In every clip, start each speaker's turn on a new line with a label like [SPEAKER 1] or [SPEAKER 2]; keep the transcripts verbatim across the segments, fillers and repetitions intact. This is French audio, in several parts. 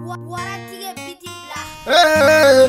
[SPEAKER 1] Hey,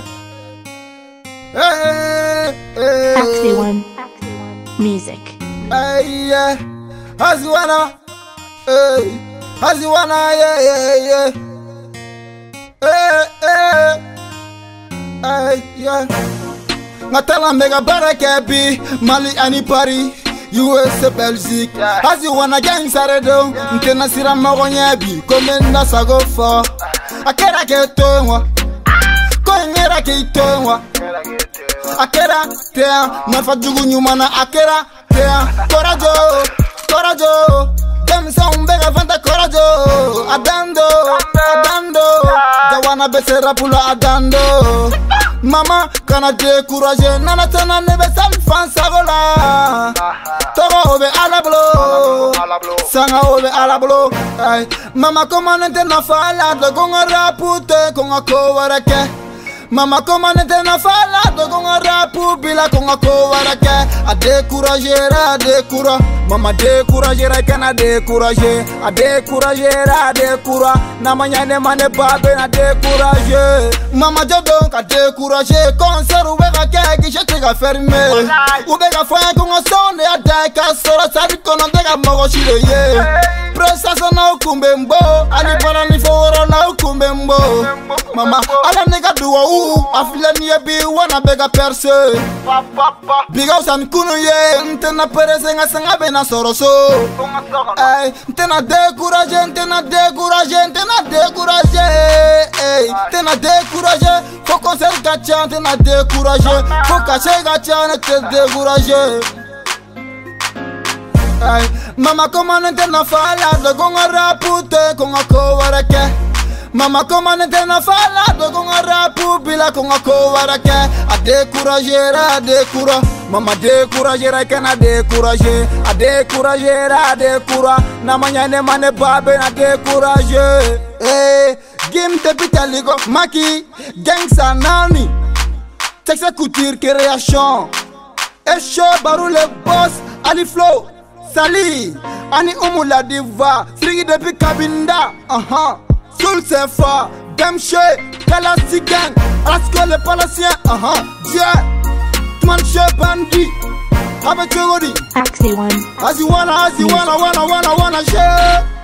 [SPEAKER 1] hey, hey.
[SPEAKER 2] Axie One Music.
[SPEAKER 1] Hey, yeah. As you wanna, hey, as you wanna, yeah, yeah, yeah. Hey, hey, hey, yeah. Ngatala mega barakebi, Mali ani Paris, U S A Belgique. As you wanna gang saredo, ntena sira magonyebi, komenda sago fo. Akera keto mwa, koengera keto mwa. Akera tea, mafajugu nyuma na akera tea. Corajo, corajo, dem sa umbega fanta corajo. Adando, adando, dawana besera pula adando. Mama kana décourager, nana tana nebe sal fan sagola. Togo obe alablo, sanga obe alablo. Ay, mama comment nente na fala, de gonga rapute, konga kowarake. Mama comment nente na fala, de gonga rapu bila konga kowarake. A décourager, a décourager, mama décourager, kana décourager, a décourager, a décourager. Na manyane mane babe na décourager. Mama jodon ka décourager, concert oubega keki jete ga fermé. Oubega foyen konga sonde a daika sora sabi kono dega mogo shire ye. Presa na ukumbe mbo, ali para ni foro na ukumbe mbo. Mama ala nega duwa u, afile ni ebi wana bega perse. Biga usan kunu ye, ntena perese nga sanga bena soroso. Ay, ntena décourager, ntena décourager, ntena décourager. Ay, ntena décourager, faut concert gacha, ntena décourager. Faut cacher gacha, ne te décourager. Ay, mama comment nente na fala, de gonga rapute, konga kowarake. Mama comment nente na fala, de gonga rapu bila konga kowarake. A décourager, a décourager. Mama décourager, kana décourager. A décourager, a décourager. Na manyane mane babe na décourager. Eh, game te pitaligo, maki, gangsta nani. Texte couture création. Et show barou le boss, Ali Flow. Sali, ani umu la diva, frigi depuis Kabinda, aha, Soul Sefa, Demche, Galassi Gang, Asko le Palacien, aha, Dieu, Tmanche Bandi, avec Chogodi,
[SPEAKER 2] Axie One.
[SPEAKER 1] as you wanna, as you wanna, wanna, wanna, wanna, share.